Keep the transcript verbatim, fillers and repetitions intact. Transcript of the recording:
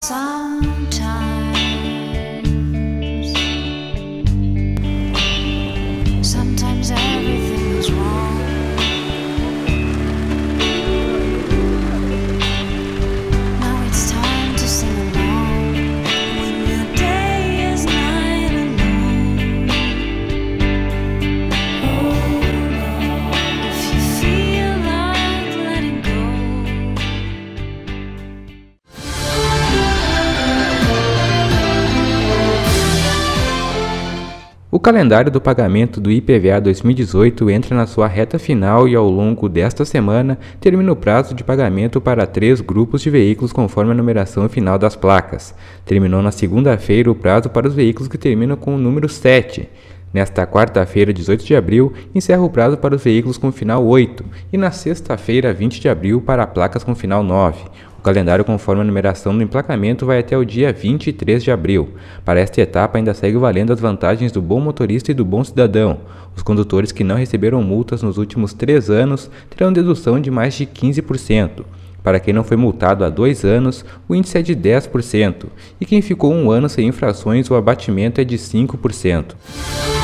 Sometimes, sometimes everything is wrong. Now it's time to sing along when your day is night alone. Hold on if you feel like letting go. O calendário do pagamento do I P V A dois mil e dezoito entra na sua reta final e ao longo desta semana termina o prazo de pagamento para três grupos de veículos conforme a numeração final das placas. Terminou na segunda-feira o prazo para os veículos que terminam com o número sete. Nesta quarta-feira, dezoito de abril, encerra o prazo para os veículos com final oito e na sexta-feira, vinte de abril, para placas com final nove. O calendário conforme a numeração do emplacamento vai até o dia vinte e três de abril. Para esta etapa ainda segue valendo as vantagens do bom motorista e do bom cidadão. Os condutores que não receberam multas nos últimos três anos terão dedução de mais de quinze por cento. Para quem não foi multado há dois anos, o índice é de dez por cento. E quem ficou um ano sem infrações, o abatimento é de cinco por cento.